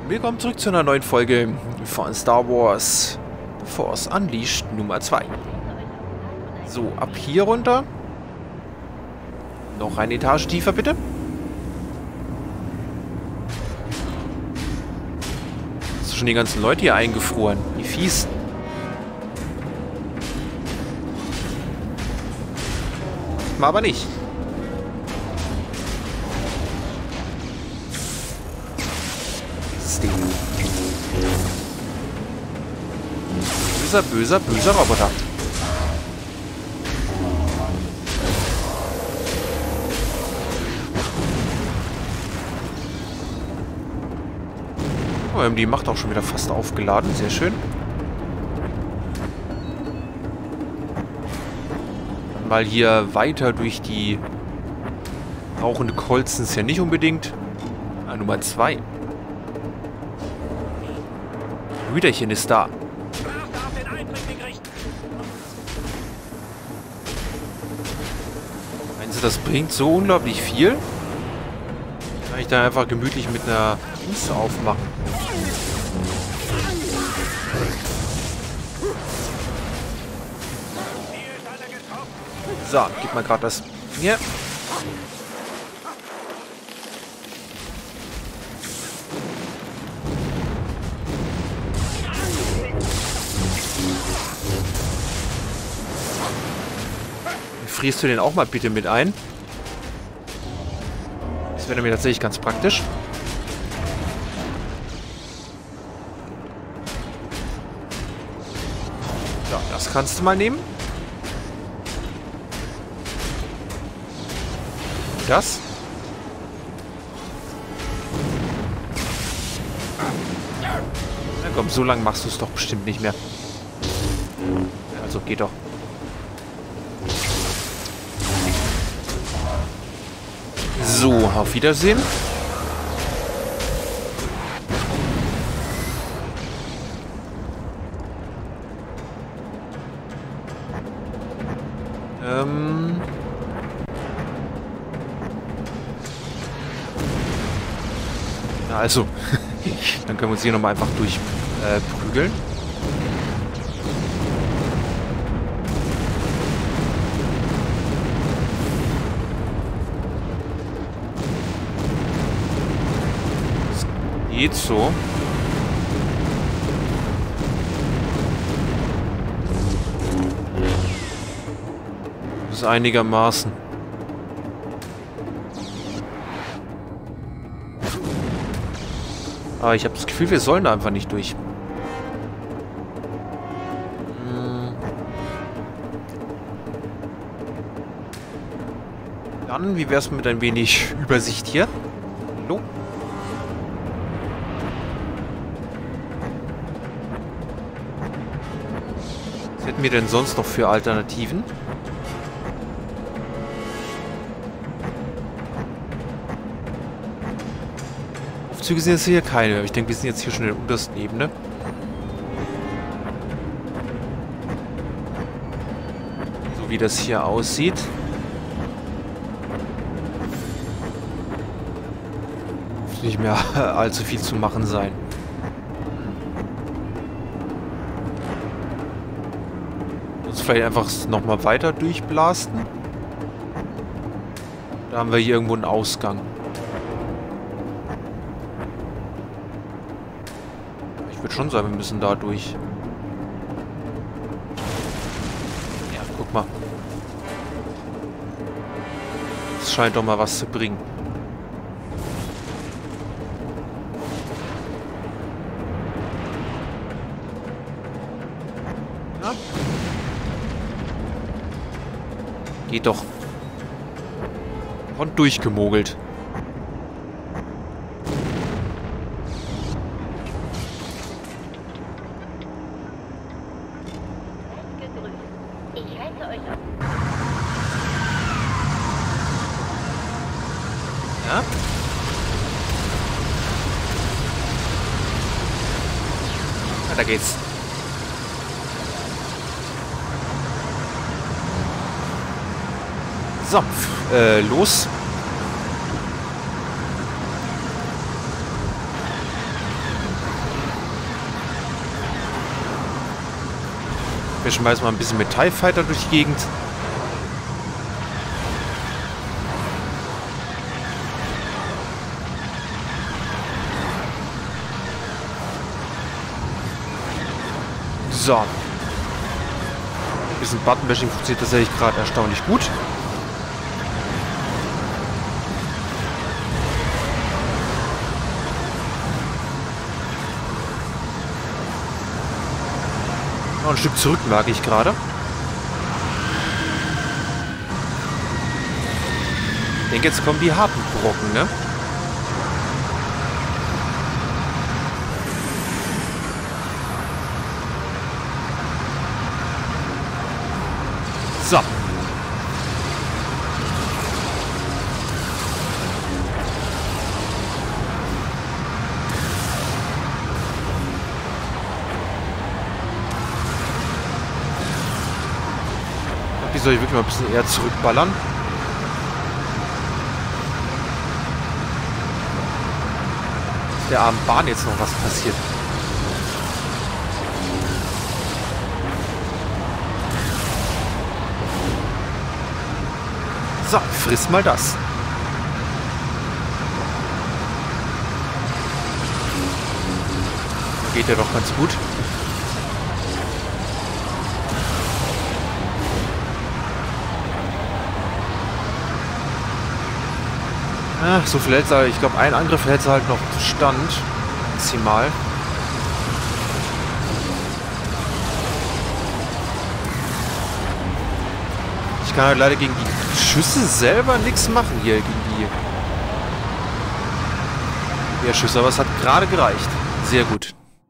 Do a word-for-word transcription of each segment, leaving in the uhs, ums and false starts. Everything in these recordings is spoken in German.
Willkommen zurück zu einer neuen Folge von Star Wars Force Unleashed Nummer zwei. So, ab hier runter. Noch eine Etage tiefer, bitte. Hast du schon die ganzen Leute hier eingefroren? Wie fies. Mal aber nicht. Ding. Böser, böser, böser Roboter. Oh, wir haben die Macht auch schon wieder fast aufgeladen. Sehr schön. Mal hier weiter durch die rauchende Kolzen ist ja nicht unbedingt. Ah, Nummer zwei. Brüderchen ist da. Meinen Sie, das bringt so unglaublich viel? Kann ich dann einfach gemütlich mit einer Fuß aufmachen. So, gib mal gerade das hier. Frierst du den auch mal bitte mit ein? Das wäre mir tatsächlich ganz praktisch. Ja, das kannst du mal nehmen. Das. Na komm, so lange machst du es doch bestimmt nicht mehr. Also geht doch. So, auf Wiedersehen. Ähm. Na also, dann können wir uns hier nochmal einfach durchprügeln. Äh, Geht so. Das ist einigermaßen. Aber ich habe das Gefühl, wir sollen da einfach nicht durch. Hm. Dann, wie wär's mit ein wenig Übersicht hier? Hallo? Was hätten wir denn sonst noch für Alternativen? Aufzüge sind jetzt hier keine. Ich denke, wir sind jetzt hier schon in der untersten Ebene. So wie das hier aussieht. Muss nicht mehr allzu viel zu machen sein. Vielleicht einfach nochmal weiter durchblasten. Da haben wir hier irgendwo einen Ausgang. Ich würde schon sagen, wir müssen da durch. Ja, guck mal. Das scheint doch mal was zu bringen. Ja. Geht doch. Und durchgemogelt. Ja? Ja, da geht's. So, äh, los. Wir schmeißen mal ein bisschen mit TIE Fighter durch die Gegend. So. Ein bisschen Button-Bashing funktioniert tatsächlich gerade erstaunlich gut. Noch ein Stück zurück mag ich gerade. Ich denke, jetzt kommen die harten Brocken, ne? So. Die soll ich wirklich mal ein bisschen eher zurückballern. Der armen Bahn jetzt noch was passiert. So, friss mal das. Geht ja doch ganz gut. Ach, so viel hält es, ich glaube, ein Angriff hält es halt noch stand. Maximal. Ich kann halt leider gegen die Schüsse selber nichts machen hier, gegen die Schüsse, aber es hat gerade gereicht. Sehr gut.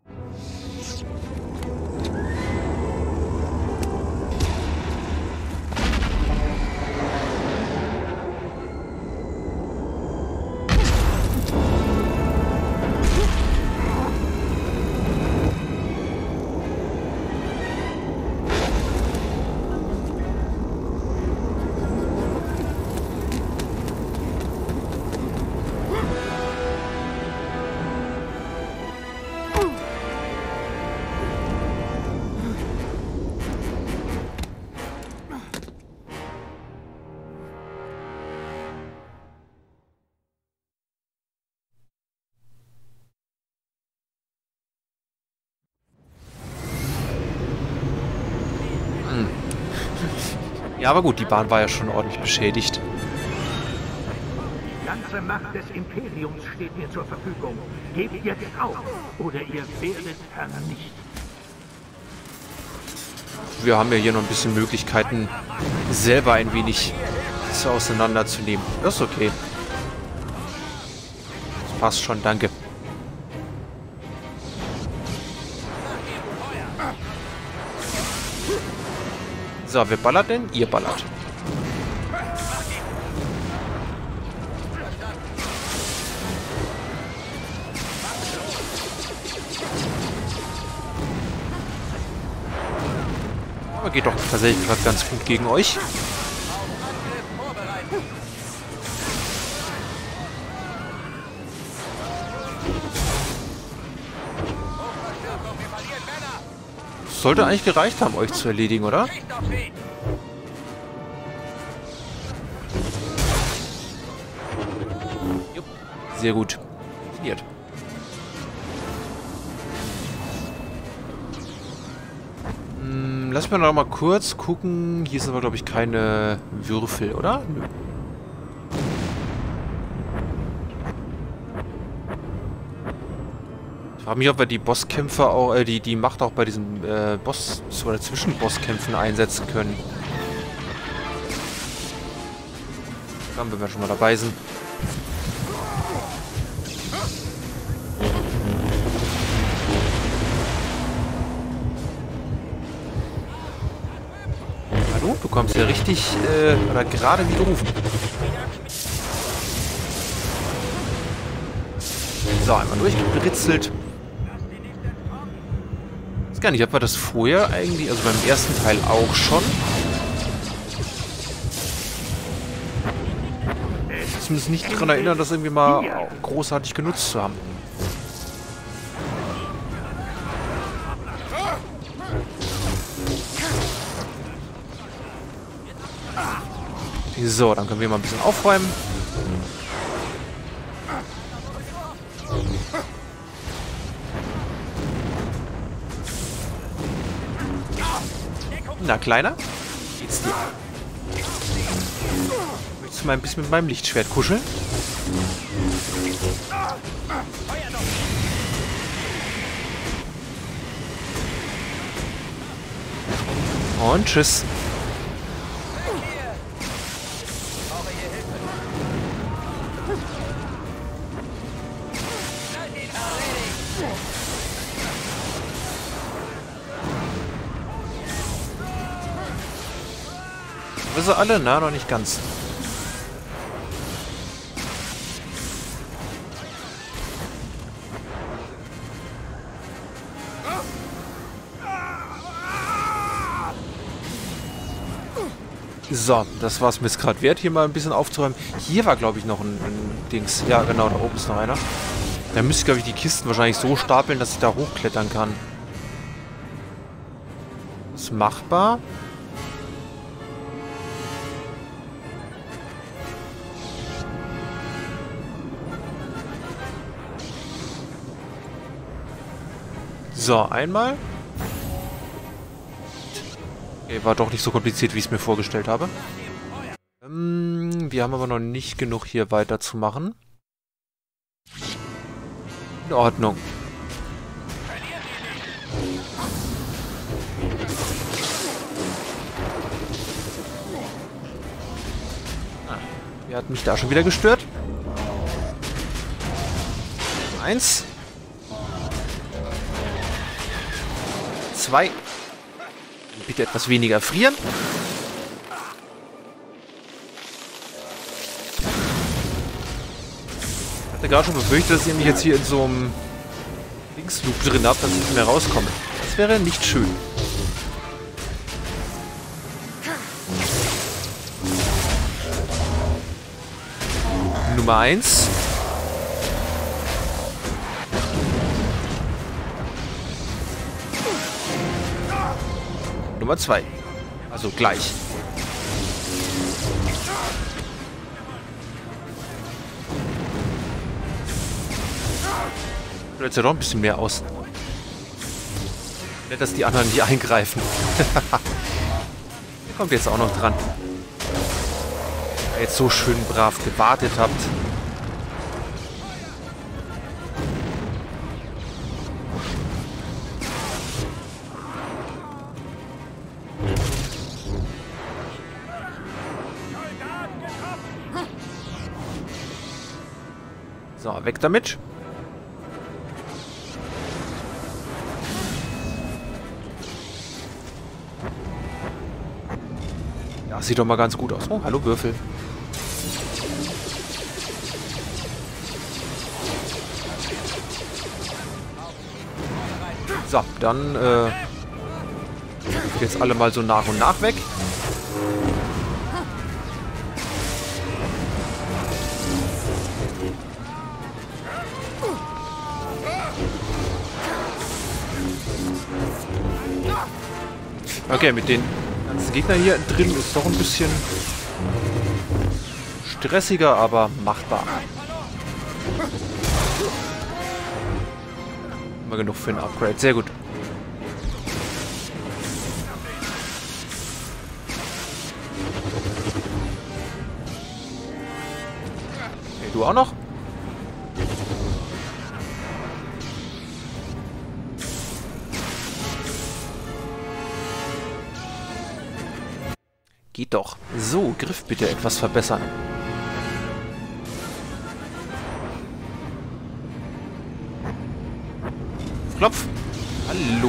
Ja, aber gut, die Bahn war ja schon ordentlich beschädigt. Die ganze Macht des Imperiums steht mir zur Verfügung. Gebt jetzt auf, oder ihr werdet vernichtet. Wir haben ja hier noch ein bisschen Möglichkeiten, selber ein wenig das auseinanderzunehmen. Das ist okay. Das passt schon, danke. So, wer ballert denn? Ihr ballert. Aber geht doch tatsächlich gerade ganz gut gegen euch. Sollte eigentlich gereicht haben, euch zu erledigen, oder? Jupp. Sehr gut. Funktioniert. Hm, lass mich noch mal kurz gucken. Hier sind aber, glaube ich, keine Würfel, oder? Nö. Ich frage mich, ob wir die Bosskämpfe auch, äh, die, die Macht auch bei diesen äh, Boss- oder Zwischenbosskämpfen einsetzen können. Dann, wenn wir schon mal dabei sind. Hallo? Du kommst ja richtig, äh, oder gerade wie gerufen. So, einmal durchgebritzelt. Ich weiß gar nicht, ob wir das vorher eigentlich, also beim ersten Teil auch schon. Ich muss mich nicht daran erinnern, das irgendwie mal großartig genutzt zu haben. So, dann können wir mal ein bisschen aufräumen. Na, Kleiner? Geht's dir? Möchtest du mal ein bisschen mit meinem Lichtschwert kuscheln? Und tschüss. Wir sind alle? Na, noch nicht ganz. So, das war's mir jetzt gerade wert, hier mal ein bisschen aufzuräumen. Hier war, glaube ich, noch ein, ein Dings. Ja, genau, da oben ist noch einer. Da müsste ich, glaube ich, die Kisten wahrscheinlich so stapeln, dass ich da hochklettern kann. Ist machbar. So, einmal. Okay, war doch nicht so kompliziert, wie ich es mir vorgestellt habe. Ähm, wir haben aber noch nicht genug hier weiterzumachen. In Ordnung. Ah, wer hat mich da schon wieder gestört? Eins. Zwei. Bitte etwas weniger frieren. Ich hatte gerade schon befürchtet, dass ihr mich jetzt hier in so einem Linksloop drin habt, dass ich nicht mehr rauskomme. Das wäre nicht schön. Nummer eins. Nummer zwei. Also gleich. Jetzt ja doch ein bisschen mehr aus. Nicht, dass die anderen nicht eingreifen. Ihr kommt jetzt auch noch dran. Weil ihr jetzt so schön brav gewartet habt. So, weg damit. Ja, sieht doch mal ganz gut aus. Oh, hallo Würfel. So, dann äh, jetzt alle mal so nach und nach weg. Okay, mit den ganzen Gegnern hier drin ist doch ein bisschen stressiger, aber machbar. Immer genug für ein Upgrade. Sehr gut. Okay, du auch noch? Geht doch. So, Griff bitte etwas verbessern. Klopf. Hallo.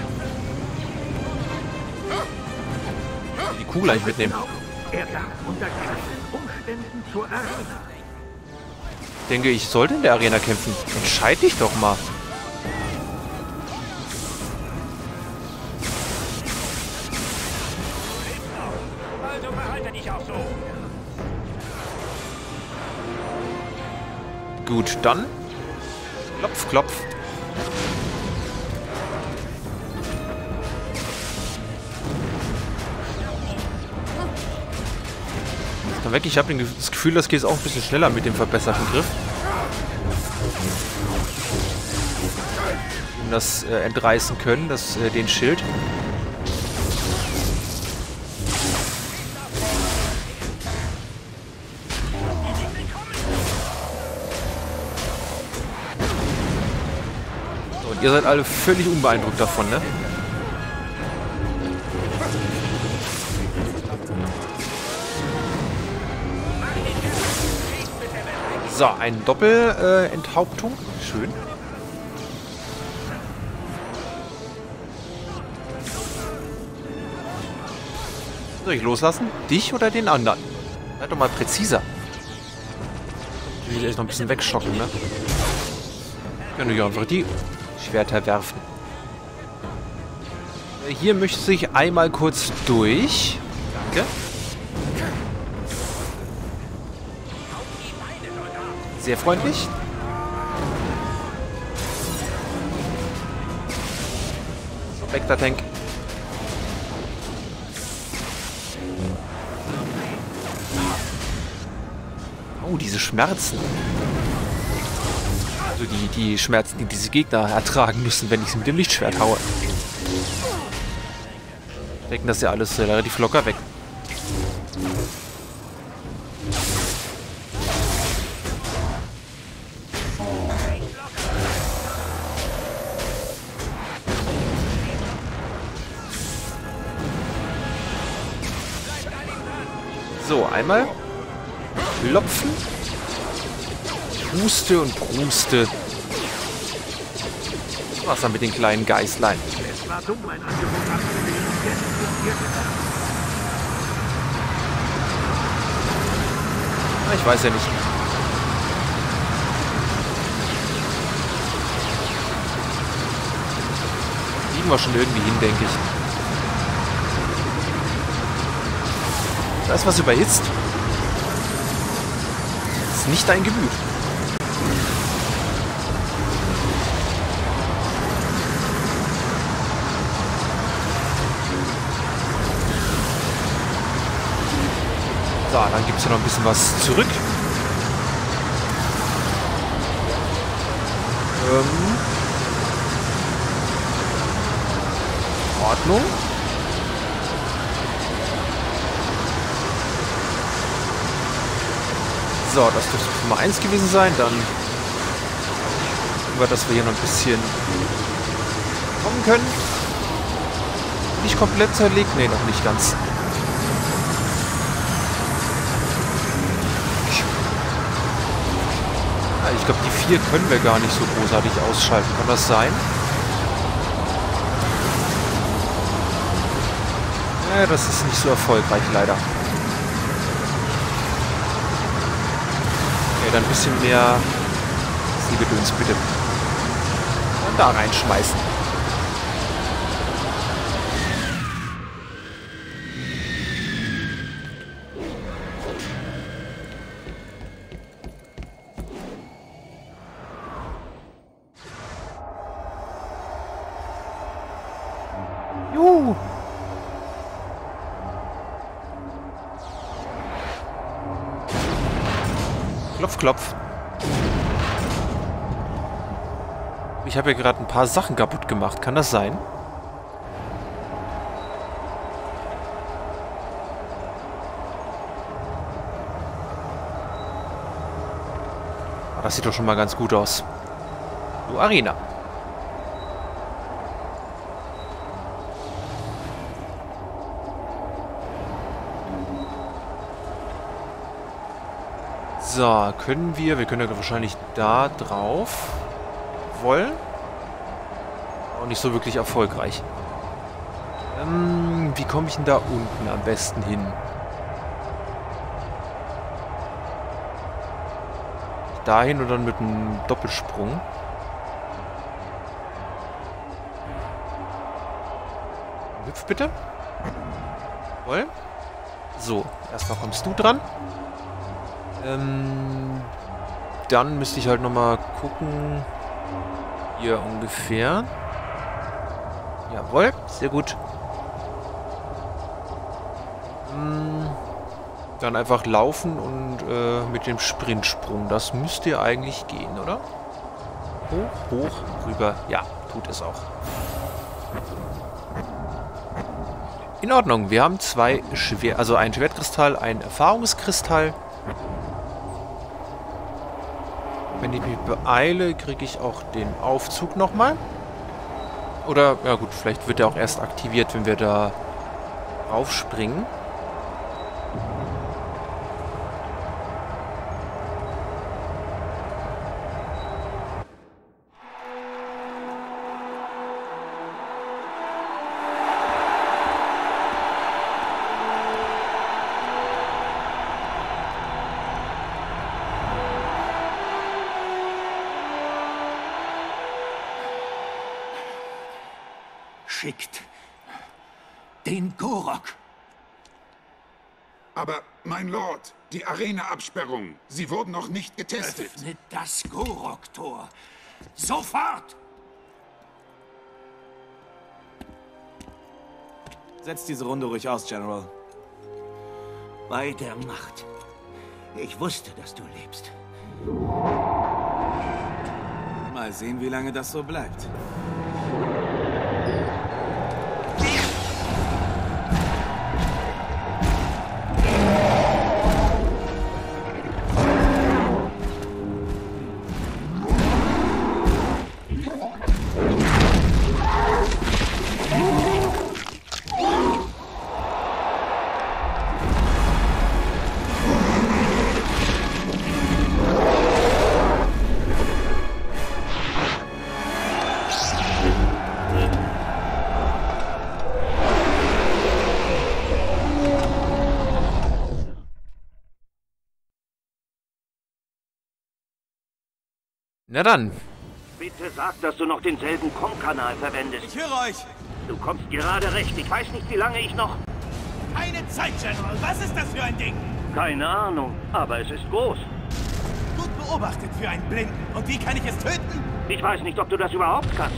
Die Kugel gleich mitnehmen. Er darf unter keinen Umständen zur Arena. Ich denke, ich sollte in der Arena kämpfen. Entscheid dich doch mal. Gut, dann. Klopf, klopf. langsam weg. Ich habe das Gefühl, das geht auch ein bisschen schneller mit dem verbesserten Griff. Um das äh, entreißen können, das, äh, den Schild. So, und ihr seid alle völlig unbeeindruckt davon, ne? So, ein Doppel-Enthauptung. Äh, Schön. Soll ich loslassen? Dich oder den anderen? Seid doch mal präziser. Ich will echt noch ein bisschen wegschocken, ne? Können wir einfach die Schwerter werfen. Hier möchte ich einmal kurz durch. Danke. Sehr freundlich. Weg der Tank. Oh, diese Schmerzen. Also die, die Schmerzen, die diese Gegner ertragen müssen, wenn ich sie mit dem Lichtschwert haue. Decken das ja alles äh, relativ locker weg. So, einmal klopfen, Huste und Pruste. Was dann mit den kleinen Geißlein? Es war dumm, mein Angebot abzulehnen. Jetzt wird ihr gedacht. Na, ich weiß ja nicht. Kriegen wir schon irgendwie hin, denke ich. Da ist was überhitzt. Das ist nicht dein Gemüt. So, dann gibt es ja noch ein bisschen was zurück. Ähm. Ordnung. So, das dürfte Nummer eins gewesen sein. Dann gucken wir, dass wir hier noch ein bisschen kommen können. Nicht komplett zerlegt? Ne, noch nicht ganz. Ja, ich glaube, die vier können wir gar nicht so großartig ausschalten. Kann das sein? Ja, das ist nicht so erfolgreich, leider. Dann ein bisschen mehr Siegedöns bitte. Und da reinschmeißen. Juhu. Klopf, klopf. Ich habe ja gerade ein paar Sachen kaputt gemacht. Kann das sein? Ah, das sieht doch schon mal ganz gut aus. Du, Arena. So, können wir... Wir können ja wahrscheinlich da drauf wollen. Auch nicht so wirklich erfolgreich. Ähm, wie komme ich denn da unten am besten hin? Dahin oder mit einem Doppelsprung? Hüpf bitte. Jawohl. So, erstmal kommst du dran. Ähm, dann müsste ich halt nochmal gucken. Hier ungefähr. Jawohl, sehr gut. Hm, Dann einfach laufen und äh, mit dem Sprintsprung. Das müsste ja eigentlich gehen, oder? Hoch, hoch, rüber. Ja, tut es auch. In Ordnung. Wir haben zwei Schwert... Also ein Schwertkristall, ein Erfahrungskristall. Wenn ich mich beeile, kriege ich auch den Aufzug nochmal. Oder, ja gut, vielleicht wird er auch erst aktiviert, wenn wir da raufspringen. Schickt den Gorok. Aber, mein Lord, die Arena-Absperrung, sie wurden noch nicht getestet. Öffnet das Gorok-Tor. Sofort! Setzt diese Runde ruhig aus, General. Bei der Macht. Ich wusste, dass du lebst. Mal sehen, wie lange das so bleibt. Na dann. Bitte sag, dass du noch denselben Com-Kanal verwendest. Ich höre euch! Du kommst gerade recht. Ich weiß nicht, wie lange ich noch... Keine Zeit, General! Was ist das für ein Ding? Keine Ahnung, aber es ist groß. Gut beobachtet für einen Blinden. Und wie kann ich es töten? Ich weiß nicht, ob du das überhaupt kannst.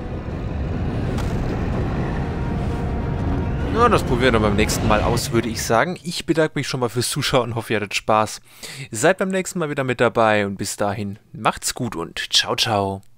Ja, das probieren wir beim nächsten Mal aus, würde ich sagen. Ich bedanke mich schon mal fürs Zuschauen und hoffe, ihr hattet Spaß. Seid beim nächsten Mal wieder mit dabei und bis dahin macht's gut und ciao, ciao.